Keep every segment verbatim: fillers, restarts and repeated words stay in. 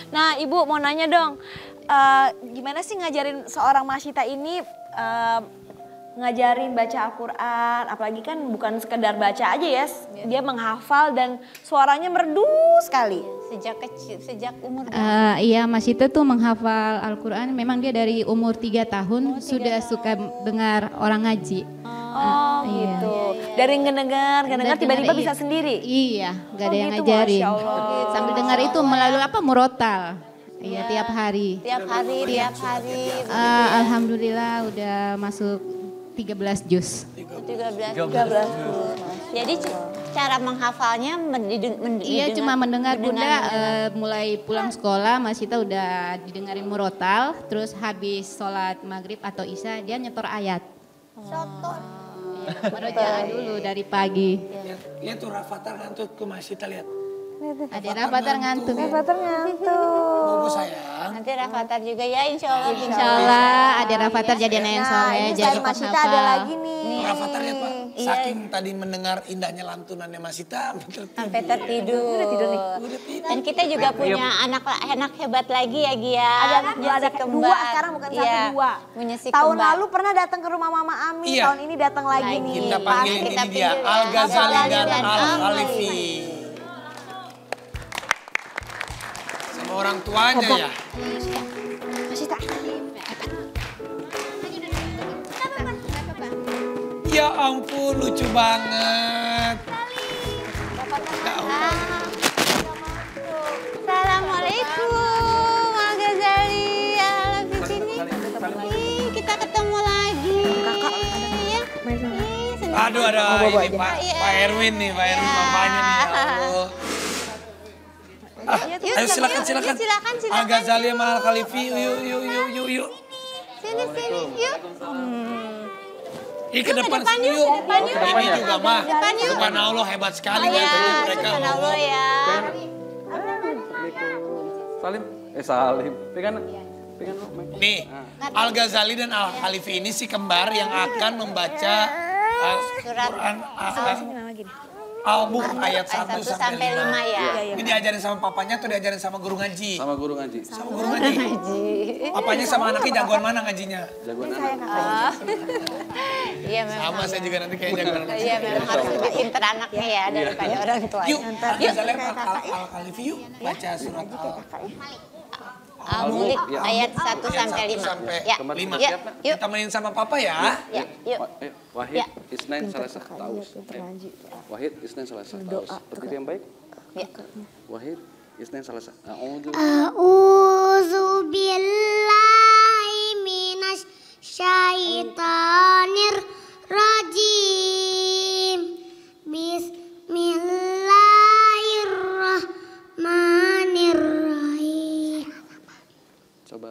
Nah Ibu mau nanya dong, uh, gimana sih ngajarin seorang Masyita ini uh, ngajarin baca Al-Quran, apalagi kan bukan sekedar baca aja ya, dia menghafal dan suaranya merdu sekali. Sejak kecil, sejak umur uh, Iya, Masyita tuh menghafal Al-Quran, memang dia dari umur tiga tahun oh, sudah tahun. suka dengar orang ngaji. Oh uh, gitu, iya. Dari ngedengar, ngedengar tiba-tiba iya. bisa sendiri? Iya, gak ada oh, yang gitu, ngajarin. gitu. Sambil dengar itu melalui apa, murotal. Iya, ya. tiap hari. Tiap hari, tiap hari. Uh, Alhamdulillah udah masuk tiga belas juz. tiga belas juz. Jadi cara menghafalnya mendideng, mendideng, iya cuma mendengar Bunda uh, mulai pulang sekolah Masyita udah didengarin murotal, terus habis sholat maghrib atau isya dia nyetor ayat. Sotor. Ya, merojaan dulu dari pagi. Lihat tuh Rafathar ngantuk ke Masyita lihat. Ada Rafathar ngantuk. Rafathar ngantuk. Bobo sayang. Nanti Rafathar juga ya insya Allah. Insya Allah ada Rafathar jadi anak yang soleh. Nah, jadi Masyita ada lagi nih. nih. Rafathar lihat Pak, iya. Saking tadi mendengar indahnya lantunannya Masyita. Sampai tertidur. Udah tidur nih. Dan kita juga punya anak anak hebat lagi ya Gia. Ada ada dua sekarang bukan iya. satu dua. Menyesik Tahun kembar. lalu pernah datang ke rumah Mama Ami, iya. tahun ini datang lagi, lagi. nih. Kita panggil ini kita dia Al Ghazali dan, dan Al Khalifi. Sama orang tuanya Bobo. Ya. Masyita. Ya ampun lucu banget. Assalamualaikum Al Ghazali, Al sini. Kita ketemu lagi. Kakak. Ya. Aduh ada oh, ini Pak, Pak Erwin nih, Pak Erwin ya. Bapaknya nih. Ya Allah. Ah, yuk, ayo silakan silakan. silakan, silakan. Al Ghazali sama Al Khalifi, yuk yuk yuk yuk yuk. Sini sini yuk. Hmm. Ih ke depan sini yuk. Depan yuk. Ini juga mah. Depan yuk. Subhanallah hebat sekali ya mereka. Subhanallah ya. Salim, eh Salim, pegang, pegang lo. Nih, Al Ghazali dan Al Khalifi ini si kembar yang akan membaca uh, surat Quran Al-Buh ayat satu sampai lima ya. Ini diajarin sama papanya atau diajarin sama guru ngaji? Sama guru ngaji. Sama guru ngaji. Papanya sama anaknya jagoan mana ngajinya? Jagoan anak. Iya memang. Sama saya juga nanti kayak jagoan anak. Iya memang harus lebih pinter anaknya ya daripada orang tuanya. Yuk, Al-Ghazali Al Khalifi yuk baca surat Al Al-Mulk ayat satu sampai lima. Ya, lima. Yuk, yuk. Temenin sama papa ya. Ya, yuk. Wahid, Isnain, Salasa, Taus. Wahid, Isnain, Salasa, Taus. Berdiri yang baik. Ya. Wahid, Isnain, Salasa. A'udzu A'udzu billahi minasy syaitonir rajim. Bismillahirrahmanirrahim. Coba.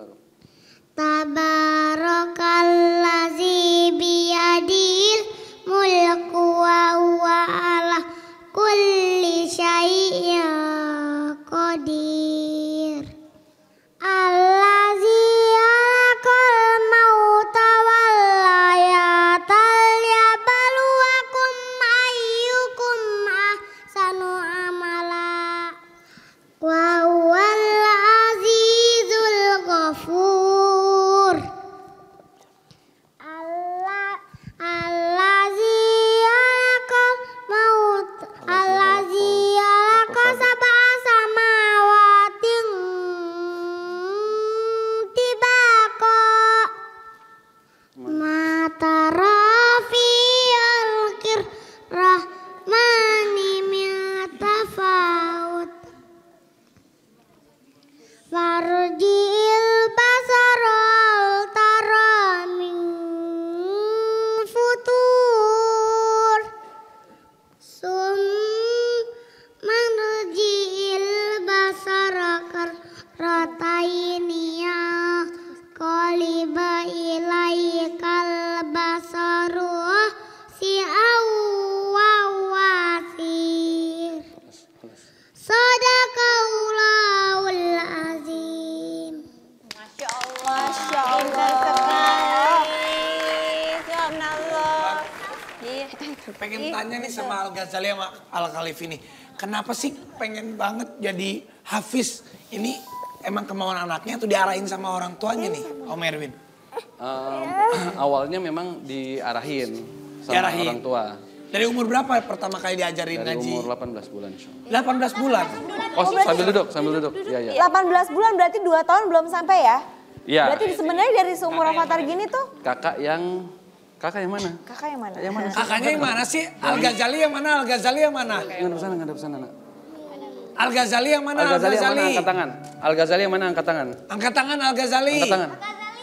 Tabarakalladzi biyadil mulku wa huwa ala kulli syai'in qadir. Allazi khalaqal mauta wal hayata liyabluwakum ayyukum ahsanu amala. Wa huwal azizul ghafur. Allah allazi khalaqal maut allazi khalaqa sab'a samawatin tibaqa ma tara fi al-qir rahmani min tafawut farjil basara tara min futur sum manjil basara karrataini ya qaliba ilaikal basaru si awawasir sadaqallahul azim. Masya Allah. Masya Allah. sekali. Subhanallah. Pengen tanya nih sama Al Ghazali sama Al Khalifi nih. Kenapa sih pengen banget jadi hafiz? Ini emang kemauan anaknya tuh diarahin sama orang tuanya nih, Om Erwin? Um, awalnya memang diarahin sama Diarahin. orang tua. Dari umur berapa pertama kali diajarin Dari ngaji? umur delapan belas bulan. insya Allah. delapan belas bulan. Oh, sambil duduk, sambil duduk. Iya, iya. delapan belas bulan berarti dua tahun belum sampai ya? Iya. Berarti sebenarnya dari seumur Avatar gini tuh Kakak yang kakak yang mana? kakak yang mana? Yang mana? Kakaknya yang mana sih? Al-Ghazali yang mana? Al-Ghazali yang mana? Ngadep sana, ngadep sana, nak. Al-Ghazali yang mana? Al-Ghazali yang mana? Al-Ghazali. Angkat tangan. Al-Ghazali yang mana? Angkat tangan. Angkat tangan Al-Ghazali. Angkat tangan.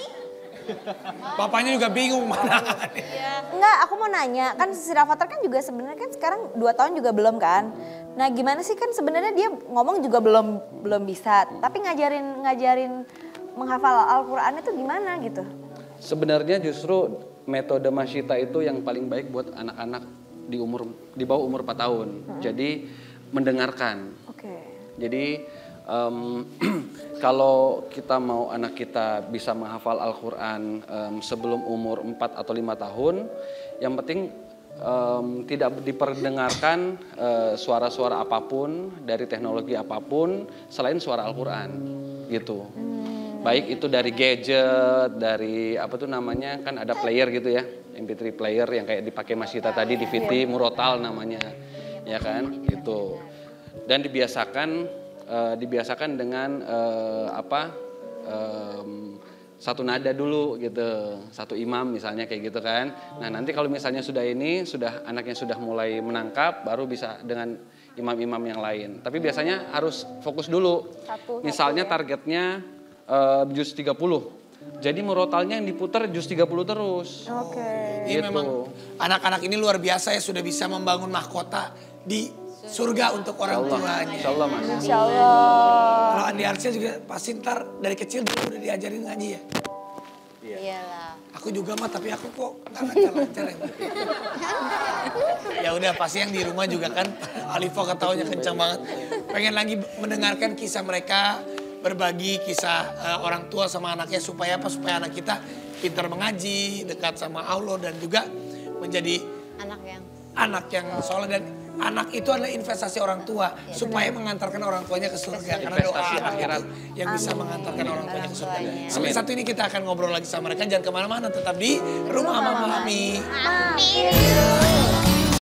Bapaknya juga bingung mana. Enggak, aku mau nanya, kan si Rafathar kan juga sebenarnya kan sekarang dua tahun juga belum kan? Nah gimana sih kan sebenarnya dia ngomong juga belum belum bisa, tapi ngajarin ngajarin menghafal Al-Quran itu gimana gitu? Sebenarnya justru metode masyita itu yang paling baik buat anak-anak di umur di bawah umur empat tahun. Hmm. Jadi mendengarkan. Oke. Okay. Jadi um, kalau kita mau anak kita bisa menghafal Al-Quran um, sebelum umur empat atau lima tahun, yang penting um, tidak diperdengarkan uh, suara-suara apapun dari teknologi apapun selain suara Al-Quran gitu. Hmm. Baik itu dari gadget, dari apa tuh namanya, kan ada player gitu ya, M P tiga player yang kayak dipakai Mas Yita tadi, D V D, Murotal namanya, ya kan, gitu. Dan dibiasakan Uh, dibiasakan dengan uh, apa um, satu nada dulu gitu, satu imam misalnya kayak gitu kan. Nah nanti kalau misalnya sudah ini sudah anaknya sudah mulai menangkap, baru bisa dengan imam-imam yang lain. Tapi biasanya harus fokus dulu. Satu, misalnya satu, ya? Targetnya uh, juz tiga puluh. Jadi murotalnya yang diputar juz tiga puluh terus. Oke. Okay. Gitu. Memang anak-anak ini luar biasa ya, sudah bisa membangun mahkota di surga untuk orang tuanya. Insya Allah, Mas. Insya Allah. Kalau Andi Arsya juga pasti ntar dari kecil dulu udah diajarin ngaji ya? Iya. Iyalah. Aku juga mah, tapi aku kok gak lancar-lancar ya. Ya udah, pasti yang di rumah juga kan, Alifah ketawanya kencang banget. Pengen lagi mendengarkan kisah mereka, berbagi kisah uh, orang tua sama anaknya, supaya apa? Supaya anak kita pintar mengaji, dekat sama Allah, dan juga menjadi anak yang anak yang soleh. Dan anak itu adalah investasi orang tua, ya, supaya benar. Mengantarkan orang tuanya ke surga. Karena doa akhirat yang bisa Amin. Mengantarkan orang tuanya ke surga. Sampai satu ini kita akan ngobrol lagi sama mereka. Jangan kemana-mana, tetap di Rumah Mama Ami. Amin.